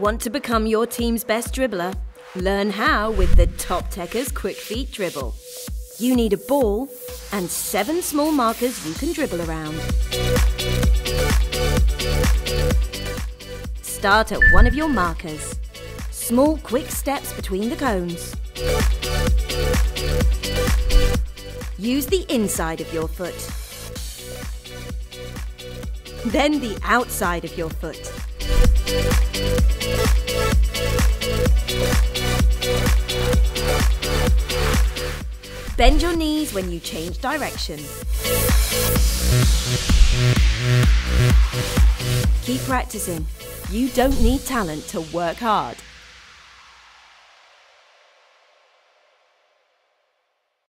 Want to become your team's best dribbler? Learn how with the TopTekkers Quick Feet Dribble. You need a ball and 7 small markers you can dribble around. Start at one of your markers. Small quick steps between the cones. Use the inside of your foot. Then the outside of your foot. Bend your knees when you change direction. Keep practicing. You don't need talent to work hard.